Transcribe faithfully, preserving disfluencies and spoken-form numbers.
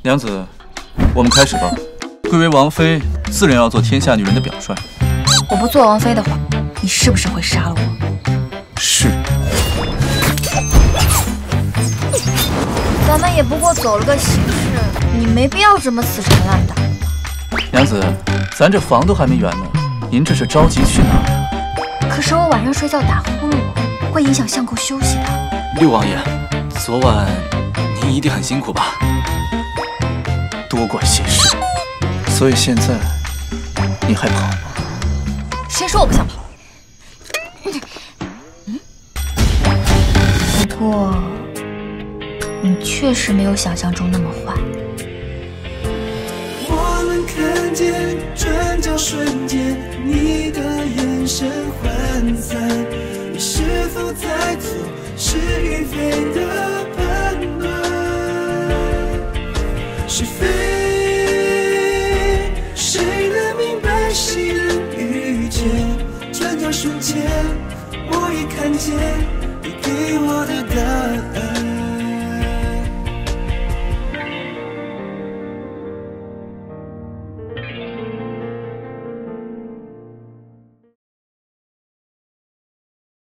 娘子，我们开始吧。贵为王妃，自然要做天下女人的表率。 我不做王妃的话，你是不是会杀了我？ 是。 咱们也不过走了个形式，你没必要这么死缠烂打。 娘子，咱这房都还没圆呢，您这是着急去哪儿啊？ 可是我晚上睡觉打呼噜，会影响相公休息的。 六王爷，昨晚您一定很辛苦吧？ 多管闲事。所以现在你还跑吗？ 谁说我不想跑？嗯，不过你确实没有想象中那么坏。 我能看见转角瞬间你的眼神涣散，你是否在做是与非的判断？是非，谁能明白，谁能预见？转角瞬间，我已看见你给我的答案。